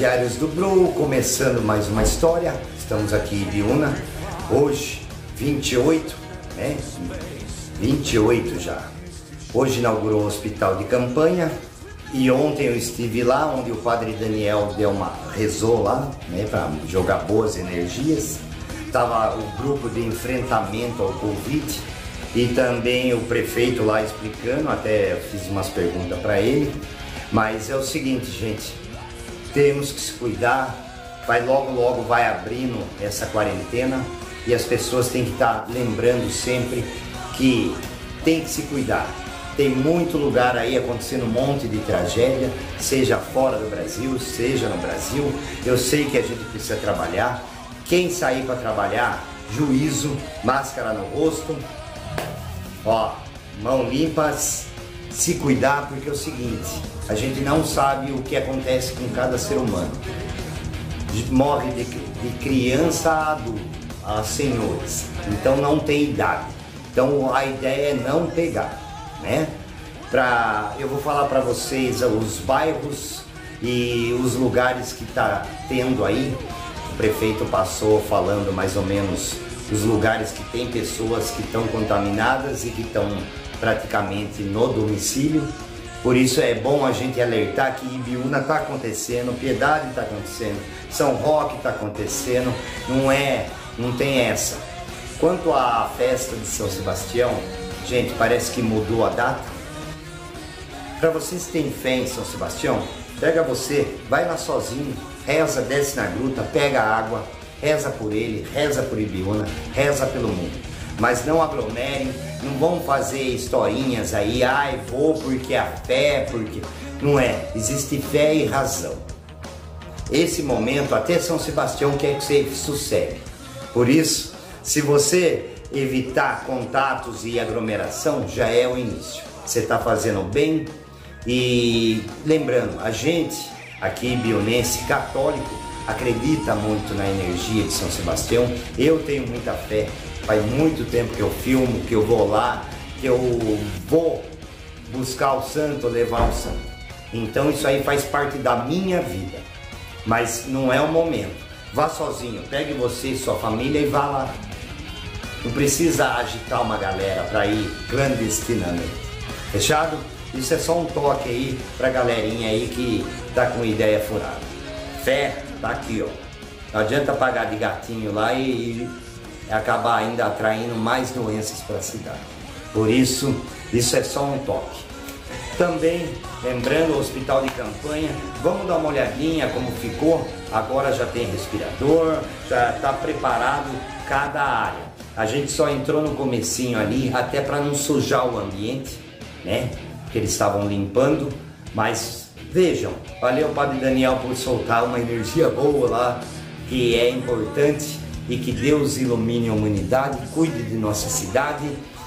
Diários do Bro, começando mais uma história. Estamos aqui em Ibiúna, hoje 28, né? 28 já. Hoje inaugurou o hospital de campanha e ontem eu estive lá onde o padre Daniel rezou lá, né, para jogar boas energias. Tava o grupo de enfrentamento ao Covid e também o prefeito lá explicando, até fiz umas perguntas para ele. Mas é o seguinte, gente, temos que se cuidar, logo vai abrindo essa quarentena e as pessoas têm que estar lembrando sempre que tem que se cuidar. Tem muito lugar aí acontecendo um monte de tragédia, seja fora do Brasil, seja no Brasil. Eu sei que a gente precisa trabalhar. Quem sair para trabalhar, juízo, máscara no rosto, ó, mãos limpas, se cuidar, porque é o seguinte, a gente não sabe o que acontece com cada ser humano. Morre de criança a adulto, a senhores, então não tem idade. Então a ideia é não pegar, né? Eu vou falar para vocês os bairros e os lugares que tá tendo aí. O prefeito passou falando mais ou menos os lugares que tem pessoas que estão contaminadas e que estão praticamente no domicílio. Por isso é bom a gente alertar que Ibiúna está acontecendo, Piedade está acontecendo, São Roque está acontecendo, não tem essa. Quanto à festa de São Sebastião, gente, parece que mudou a data. Para vocês que têm fé em São Sebastião, vai lá sozinho, reza, desce na gruta, pega água, reza por ele, reza por Ibiúna, reza pelo mundo. Mas não aglomerem, não vão fazer historinhas aí, vou porque a fé, porque... Não é, existe fé e razão. Esse momento, até São Sebastião quer que você sossegue. Por isso, se você evitar contatos e aglomeração, já é o início. Você está fazendo bem. E lembrando, a gente aqui, ibiunense, católico, acredita muito na energia de São Sebastião. Eu tenho muita fé. Faz muito tempo que eu filmo, que eu vou lá, que eu vou buscar o santo, levar o santo. Então isso aí faz parte da minha vida. Mas não é o momento. Vá sozinho, pegue você e sua família e vá lá. Não precisa agitar uma galera para ir clandestinamente. Fechado? Isso é só um toque aí pra galerinha aí que tá com ideia furada. Fé tá aqui, ó. Não adianta pagar de gatinho lá e acabar ainda atraindo mais doenças para a cidade. Por isso, isso é só um toque. Também, lembrando o hospital de campanha, vamos dar uma olhadinha como ficou. Agora já tem respirador, já está preparado cada área. A gente só entrou no comecinho ali, até para não sujar o ambiente, né? Que eles estavam limpando, mas vejam, valeu Padre Daniel por soltar uma energia boa lá, que é importante. E que Deus ilumine a humanidade, cuide de nossa cidade.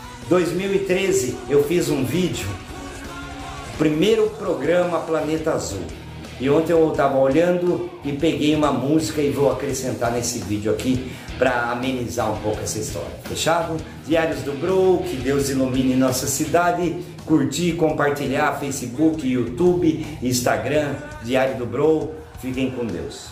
2013 eu fiz um vídeo, primeiro programa Planeta Azul. E ontem eu estava olhando e peguei uma música e vou acrescentar nesse vídeo aqui para amenizar um pouco essa história. Fechado? Diários do Bro, que Deus ilumine nossa cidade. Curtir, compartilhar, Facebook, YouTube, Instagram, Diário do Bro. Fiquem com Deus.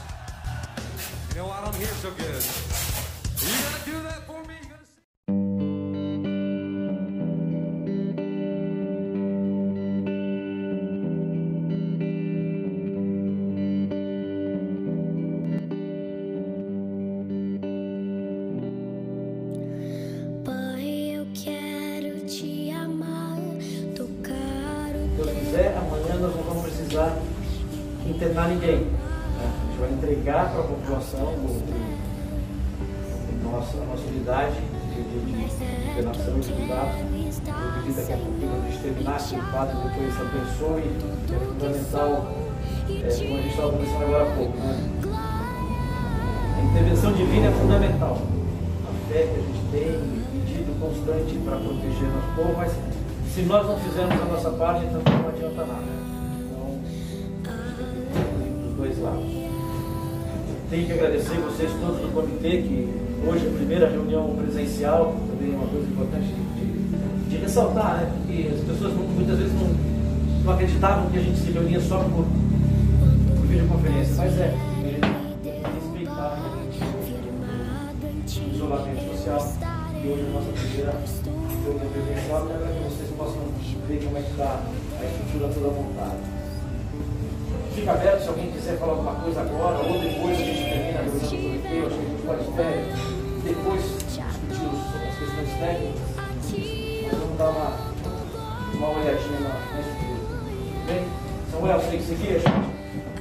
Se Deus quiser, amanhã nós não vamos precisar internar ninguém. A gente vai entregar para a população a nossa unidade de internação e cuidados. Eu pedi daqui a pouquinho a gente terminar esse quadro, depois abençoe. É fundamental, como a gente estava conversando agora há pouco, né? A intervenção divina é fundamental. A fé que a gente tem, pedido constante para proteger nosso povo, mas se nós não fizermos a nossa parte, então não adianta nada. Então, dos dois lados. Tenho que agradecer vocês todos do comitê, que hoje é a primeira reunião presencial, também é uma coisa importante de ressaltar, né? Porque as pessoas muitas vezes não acreditavam que a gente se reunia só por videoconferência, mas respeitar o isolamento social. E hoje a nossa primeira reunião presencial, para que vocês possam ver como é que está a estrutura toda montada. Fica aberto se alguém quiser falar alguma coisa agora, ou depois a gente termina a reunião do comitê, acho que a gente pode depois discutir sobre as questões técnicas, mas vamos dar uma olhadinha na estrutura. Bem, Samuel, você tem que seguir, gente?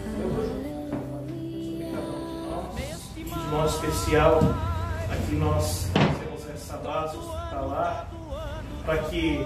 De modo especial, aqui nós temos essa base hospitalar para que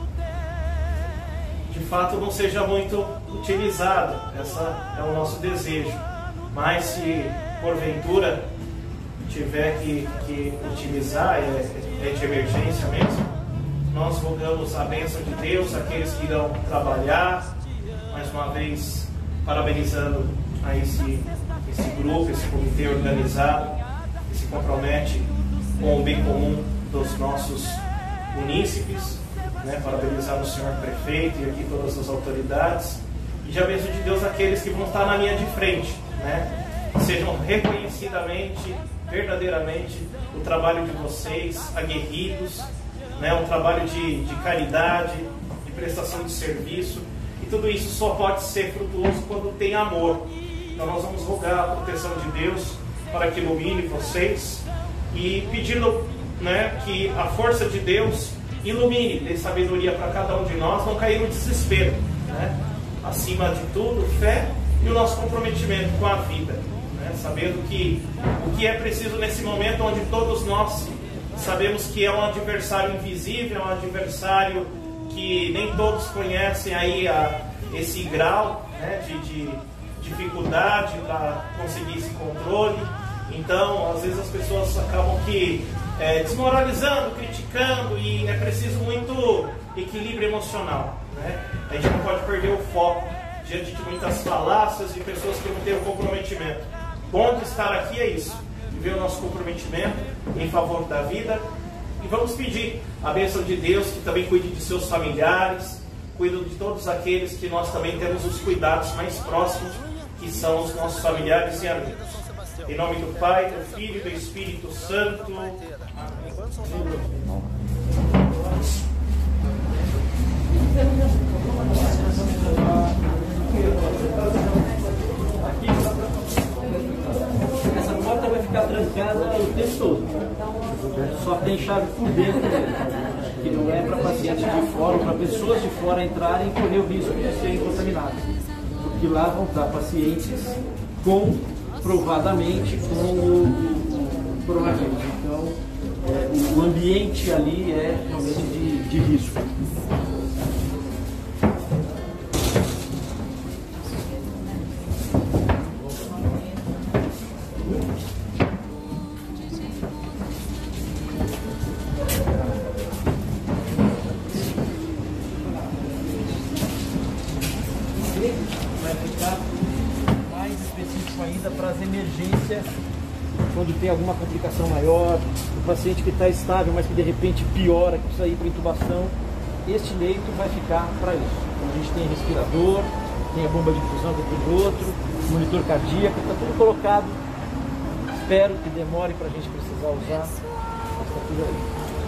de fato não seja muito utilizado. Essa é o nosso desejo. Mas se porventura tiver que utilizar, é de emergência mesmo, nós rogamos a bênção de Deus, aqueles que irão trabalhar, mais uma vez parabenizando a esse grupo, esse comitê organizado, que se compromete com o bem comum dos nossos munícipes, né? Parabenizar o senhor prefeito e aqui todas as autoridades, e de a bênção de Deus aqueles que vão estar na linha de frente, né? Sejam reconhecidamente, verdadeiramente, o trabalho de vocês, aguerridos, né? Um trabalho de caridade, de prestação de serviço, e tudo isso só pode ser frutuoso quando tem amor. Então nós vamos rogar a proteção de Deus para que ilumine vocês e pedindo, né, que a força de Deus ilumine, dê sabedoria para cada um de nós, não cair no desespero, né? Acima de tudo, fé e o nosso comprometimento com a vida, né? Sabendo que o que é preciso nesse momento onde todos nós sabemos que é um adversário invisível, é um adversário que nem todos conhecem aí esse grau, né, de dificuldade para conseguir esse controle. Então, às vezes as pessoas acabam desmoralizando, criticando, e é preciso muito equilíbrio emocional, né? A gente não pode perder o foco diante de muitas falácias de pessoas que não têm o comprometimento. Bom de estar aqui é isso, viver o nosso comprometimento em favor da vida, e vamos pedir a bênção de Deus, que também cuide de seus familiares, cuide de todos aqueles que nós também temos os cuidados mais próximos, que são os nossos familiares e amigos. Em nome do Pai, do Filho e do Espírito Santo. Amém. Essa porta vai ficar trancada o tempo todo. Só tem chave por dentro mesmo, que não é para pacientes de fora ou para pessoas de fora entrarem e correr o risco de serem contaminados. Porque lá vão estar pacientes provadamente com o coronavírus. Então, o ambiente ali é realmente de risco. Vai ficar mais específico ainda para as emergências, quando tem alguma complicação maior, o paciente que está estável, mas que de repente piora, que precisa ir para intubação. Este leito vai ficar para isso. Então, a gente tem respirador, tem a bomba de infusão dentro do outro, monitor cardíaco, está tudo colocado. Espero que demore para a gente precisar usar, mas está tudo aí.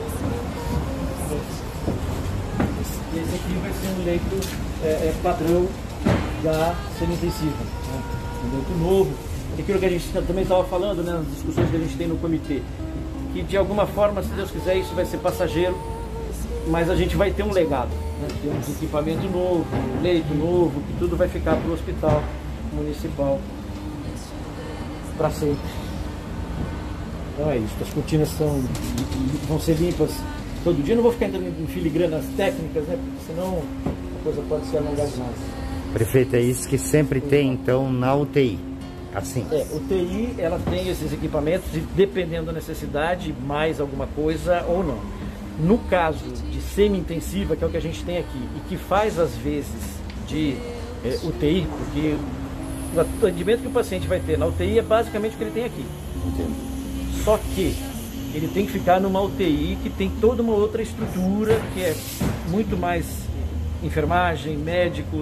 Esse aqui vai ser um leito padrão da semi-intensiva, né? Um leito novo. Aquilo que a gente também estava falando, né, nas discussões que a gente tem no comitê, que de alguma forma, se Deus quiser, isso vai ser passageiro, mas a gente vai ter um legado, né? Temos equipamento novo, leito novo, que tudo vai ficar para o hospital municipal para sempre. Então é isso, as cortinas vão ser limpas todo dia. Eu não vou ficar entrando em filigranas técnicas, né, porque senão a coisa pode se alongar demais. Prefeito, é isso que sempre tem então na UTI, assim? UTI, ela tem esses equipamentos e, dependendo da necessidade, mais alguma coisa ou não. No caso de semi-intensiva, que é o que a gente tem aqui, e que faz às vezes de UTI, porque o atendimento que o paciente vai ter na UTI é basicamente o que ele tem aqui. Só que ele tem que ficar numa UTI que tem toda uma outra estrutura, que é muito mais enfermagem, médicos,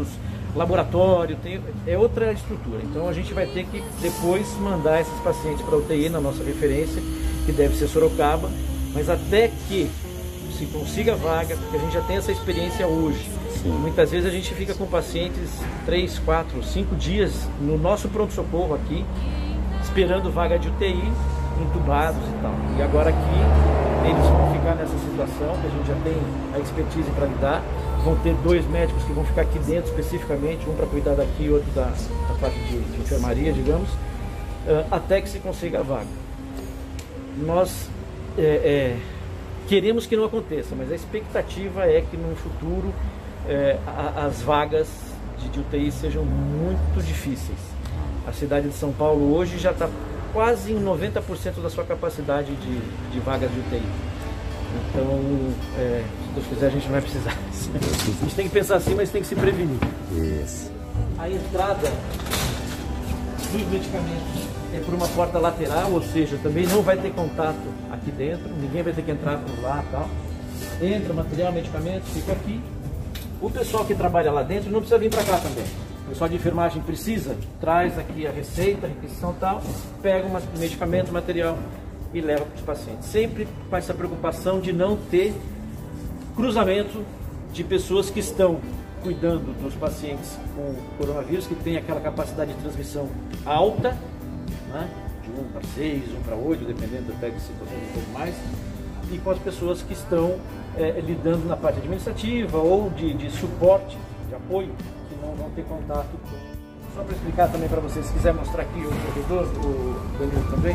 laboratório, é outra estrutura. Então a gente vai ter que depois mandar esses pacientes para a UTI na nossa referência, que deve ser Sorocaba, mas até que se consiga vaga, porque a gente já tem essa experiência hoje. Sim. Muitas vezes a gente fica com pacientes 3, 4, 5 dias no nosso pronto-socorro aqui, esperando vaga de UTI, entubados e tal. E agora aqui eles vão ficar nessa situação, que a gente já tem a expertise para lidar. Vão ter 2 médicos que vão ficar aqui dentro especificamente, um para cuidar daqui e outro da parte de enfermaria, digamos, até que se consiga a vaga. Nós queremos que não aconteça, mas a expectativa é que no futuro as vagas de UTI sejam muito difíceis. A cidade de São Paulo hoje já está quase em 90% da sua capacidade de vagas de UTI. Então, se Deus quiser, a gente não vai precisar. A gente tem que pensar assim, mas tem que se prevenir. Isso. A entrada dos medicamentos é por uma porta lateral, ou seja, também não vai ter contato aqui dentro, ninguém vai ter que entrar por lá e tal. Entra material, medicamentos, fica aqui. O pessoal que trabalha lá dentro não precisa vir para cá também. O pessoal de enfermagem precisa, traz aqui a receita, a requisição e tal, pega o medicamento, material e leva para os pacientes. Sempre com essa preocupação de não ter cruzamento de pessoas que estão cuidando dos pacientes com coronavírus, que tem aquela capacidade de transmissão alta, né? De 1 para 6, 1 para 8, dependendo até de situações um pouco mais, e com as pessoas que estão lidando na parte administrativa ou de suporte, de apoio, que não vão ter contato com... Só para explicar também para vocês, se quiser mostrar aqui o corredor, o Danilo também,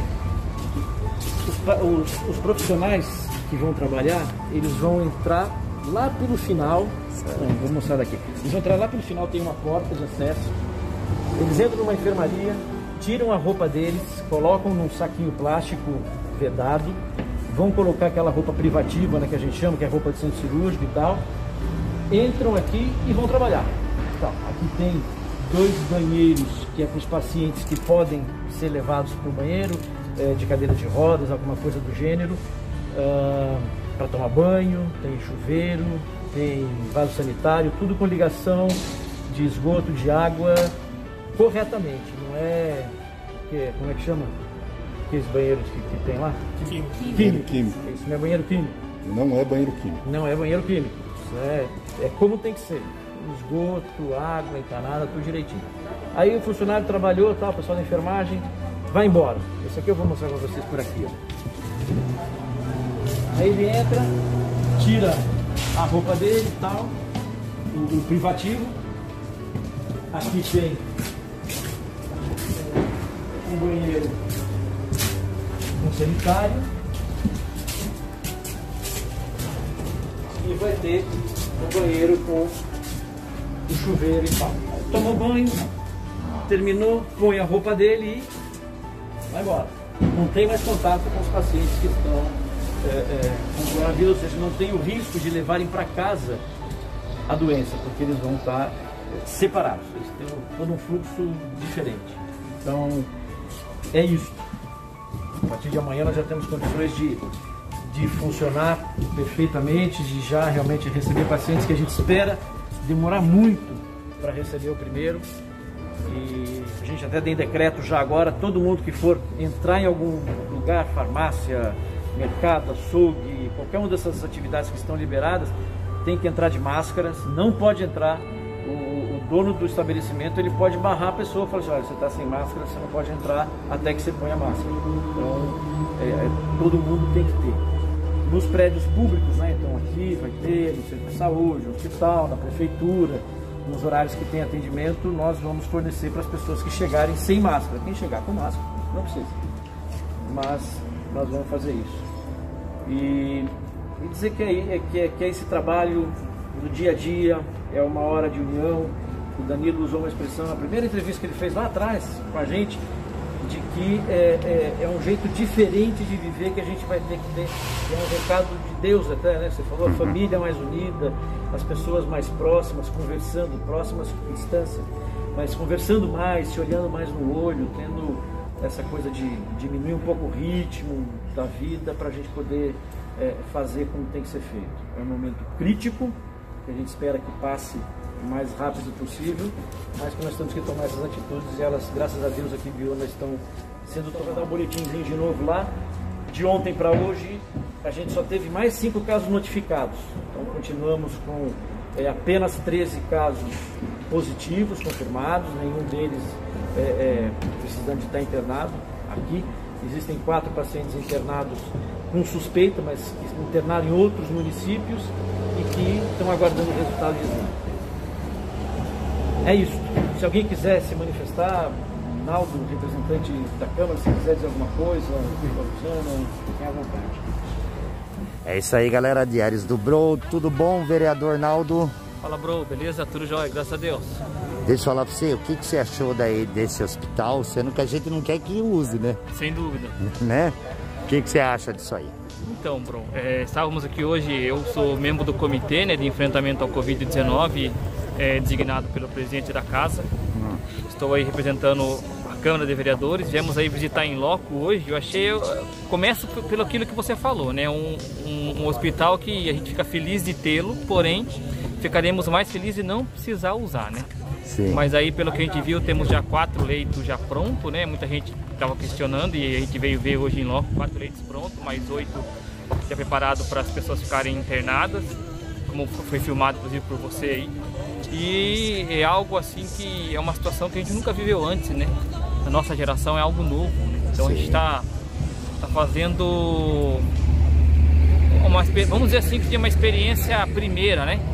os profissionais que vão trabalhar, eles vão entrar lá pelo final, vou mostrar daqui, eles vão entrar lá pelo final, tem uma porta de acesso, eles entram numa enfermaria, tiram a roupa deles, colocam num saquinho plástico vedado, vão colocar aquela roupa privativa, né, que a gente chama, que é roupa de centro cirúrgico e tal, entram aqui e vão trabalhar. Então, aqui tem 2 banheiros que é para os pacientes que podem ser levados para o banheiro, de cadeira de rodas, alguma coisa do gênero, para tomar banho, tem chuveiro, tem vaso sanitário, tudo com ligação de esgoto, de água, corretamente, não é... como é que chama? Aqueles banheiros que tem lá? Químico. Isso não é banheiro químico. Não é banheiro químico. Não é banheiro químico. Isso é como tem que ser. Esgoto, água, encanada, tudo direitinho. Aí o funcionário trabalhou, tal, o pessoal da enfermagem, vai embora. Esse aqui eu vou mostrar para vocês por aqui, ó. Aí ele entra, tira a roupa dele e tal, o privativo. Aqui tem um banheiro com sanitário e vai ter um banheiro com o chuveiro e tal. Tomou banho, terminou, põe a roupa dele e vai embora. Não tem mais contato com os pacientes que estão com coronavírus, ou seja, não tem o risco de levarem para casa a doença, porque eles vão estar separados, eles têm todo um fluxo diferente. Então, é isso. A partir de amanhã nós já temos condições de funcionar perfeitamente, de já realmente receber pacientes que a gente espera demorar muito para receber o primeiro. E a gente até tem decreto já agora, todo mundo que for entrar em algum lugar, farmácia, mercado, açougue, qualquer uma dessas atividades que estão liberadas, tem que entrar de máscaras, não pode entrar. O dono do estabelecimento, ele pode barrar a pessoa e falar assim, olha, você está sem máscara, você não pode entrar até que você ponha a máscara. Então, todo mundo tem que ter. Nos prédios públicos, né, então aqui vai ter, no centro de saúde, no hospital, na prefeitura, nos horários que tem atendimento, nós vamos fornecer para as pessoas que chegarem sem máscara. Quem chegar com máscara, não precisa. Mas nós vamos fazer isso. E dizer que é esse trabalho do dia a dia, é uma hora de união. O Danilo usou uma expressão na primeira entrevista que ele fez lá atrás com a gente, de que é um jeito diferente de viver que a gente vai ter que ter. É um recado de Deus até, né? Você falou, a família mais unida, as pessoas mais próximas, conversando, próximas com distância, mas conversando mais, se olhando mais no olho, tendo essa coisa de diminuir um pouco o ritmo da vida para a gente poder fazer como tem que ser feito. É um momento crítico, que a gente espera que passe o mais rápido possível, mas que nós temos que tomar essas atitudes e elas, graças a Deus, aqui em Biúna estão sendo tomadas. Dar um boletimzinho de novo lá. De ontem para hoje, a gente só teve mais 5 casos notificados. Então, continuamos com apenas 13 casos positivos, confirmados, nenhum deles precisando de estar internado aqui. Existem 4 pacientes internados com suspeita, mas que internaram em outros municípios e que estão aguardando o resultado de exame. É isso. Se alguém quiser se manifestar, Naldo, representante da Câmara, se quiser dizer alguma coisa, Luciana, fiquem à vontade. É isso aí, galera. Diários do Bro. Tudo bom, vereador Naldo? Fala, Bro. Beleza? Tudo jóia, graças a Deus. Deixa eu falar pra você, o que você achou daí desse hospital, sendo que a gente não quer que use, né? Sem dúvida. Né? O que você acha disso aí? Então, Bro, estávamos aqui hoje, eu sou membro do comitê, né, de enfrentamento ao Covid-19, designado pelo presidente da casa. Estou aí representando a Câmara de Vereadores, viemos aí visitar em loco hoje. Começo pelo aquilo que você falou, né? Um hospital que a gente fica feliz de tê-lo, porém ficaremos mais felizes de não precisar usar, né? Sim. Mas aí, pelo que a gente viu, temos já 4 leitos já prontos, né? Muita gente estava questionando e a gente veio ver hoje em loco 4 leitos prontos, mais 8 já preparados para as pessoas ficarem internadas, como foi filmado inclusive por você aí. E é algo assim que é uma situação que a gente nunca viveu antes, né? A nossa geração é algo novo, né? Então, sim, a gente está fazendo vamos dizer assim, que tem uma experiência primeira, né?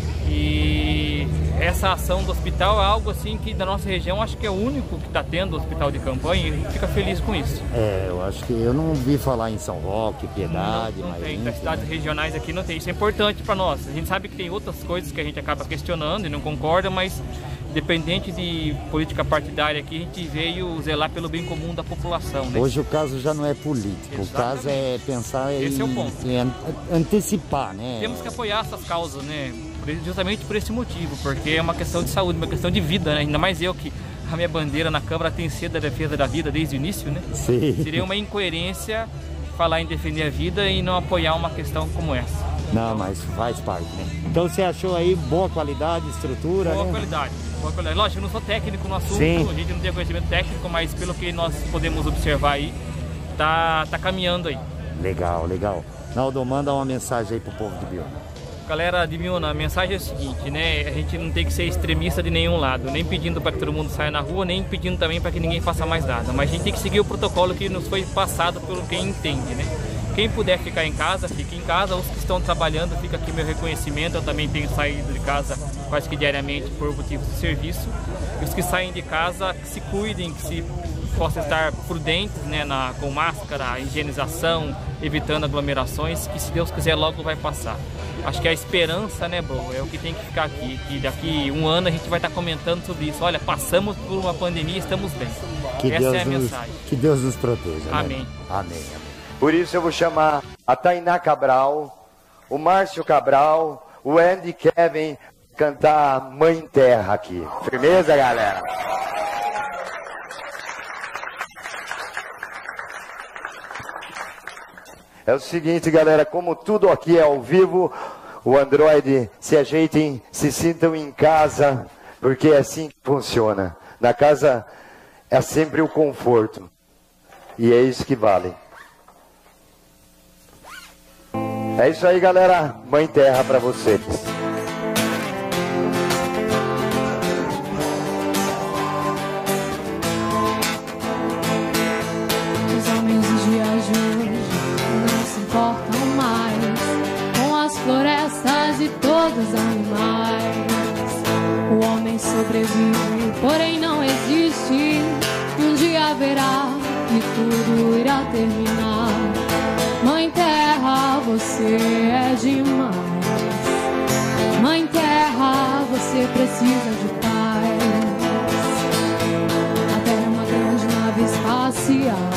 E essa ação do hospital é algo assim que da nossa região acho que é o único que está tendo hospital de campanha e a gente fica feliz com isso. Eu acho que eu não vi falar em São Roque, Piedade, não tem, das cidades regionais aqui não tem, isso é importante para nós. A gente sabe que tem outras coisas que a gente acaba questionando e não concorda, mas independente de política partidária aqui, a gente veio zelar pelo bem comum da população, né? Hoje o caso já não é político, exatamente. O caso é pensar esse é o ponto. Em antecipar, né? Temos que apoiar essas causas, né? Justamente por esse motivo, porque é uma questão de saúde, uma questão de vida, né? Ainda mais eu que a minha bandeira na Câmara tem sido a defesa da vida desde o início, né? Sim. Seria uma incoerência falar em defender a vida e não apoiar uma questão como essa. Não, mas faz parte, né? Então você achou aí boa qualidade, estrutura, boa, né? Qualidade. Boa qualidade. Lógico, eu não sou técnico no assunto, sim, a gente não tem conhecimento técnico, mas pelo que nós podemos observar aí, tá caminhando aí. Legal, legal. Naldo, manda uma mensagem aí pro povo de Biúna. Galera de Biúna, a mensagem é a seguinte, né? A gente não tem que ser extremista de nenhum lado, nem pedindo para que todo mundo saia na rua, nem pedindo também para que ninguém faça mais nada. Mas a gente tem que seguir o protocolo que nos foi passado por quem entende, né? Quem puder ficar em casa, fique em casa. Os que estão trabalhando, fica aqui meu reconhecimento. Eu também tenho saído de casa quase que diariamente por motivos de serviço. E os que saem de casa, que se cuidem, que se possam estar prudentes, né, com máscara, higienização, evitando aglomerações, que se Deus quiser logo vai passar. Acho que a esperança, né, bro, é o que tem que ficar aqui, que daqui um ano a gente vai estar comentando sobre isso. Olha, passamos por uma pandemia, estamos bem. Essa é a mensagem. Que Deus nos proteja. Amém. Né? Amém. Por isso eu vou chamar a Tainá Cabral, o Márcio Cabral, o Andy Kevin cantar Mãe Terra aqui. Firmeza, galera? É o seguinte, galera, como tudo aqui é ao vivo, o Android, se ajeitem, se sintam em casa, porque é assim que funciona. Na casa é sempre o conforto. E é isso que vale. É isso aí, galera. Mãe Terra pra vocês. Os homens dos dias de hoje não se importam mais com as florestas e todos os animais. O homem sobrevive, porém não existe. Um dia haverá e tudo irá terminar. Mãe Terra, você é demais. Mãe Terra, você precisa de paz. A Terra é uma grande nave espacial,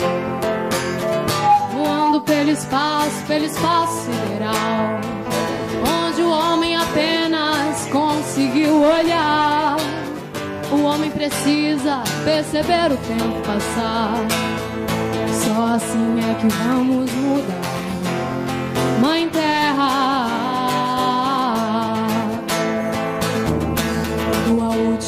voando pelo espaço sideral, onde o homem apenas conseguiu olhar. O homem precisa perceber o tempo passar. Só assim é que vamos mudar. Mãe Terra,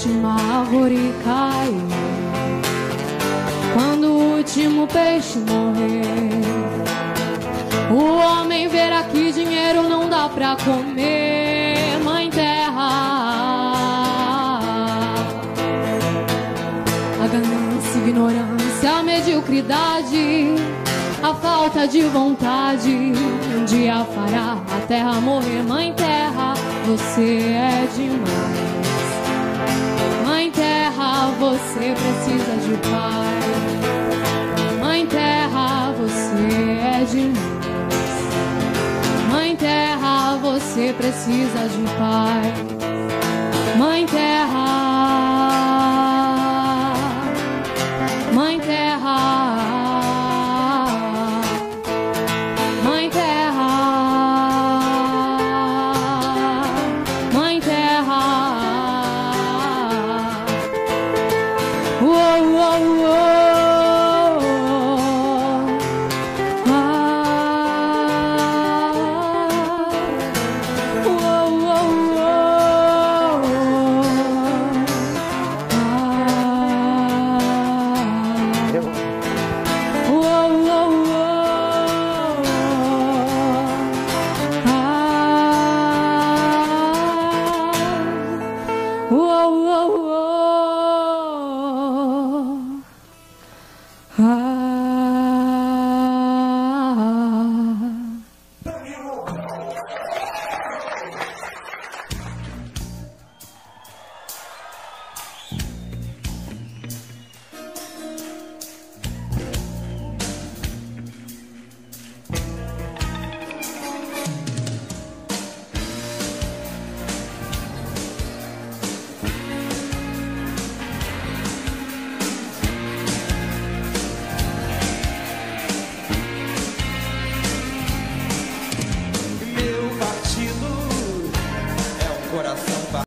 última árvore cair, quando o último peixe morrer, o homem verá que dinheiro não dá pra comer. Mãe Terra, a ganância, a ignorância, a mediocridade, a falta de vontade, um dia fará a terra morrer. Mãe Terra, você é demais. Mãe Terra, você precisa de pai. Mãe Terra, você é demais. Mãe Terra, você precisa de pai. Mãe Terra, Mãe Terra, Mãe Terra, Mãe Terra. Uou, uou, uou.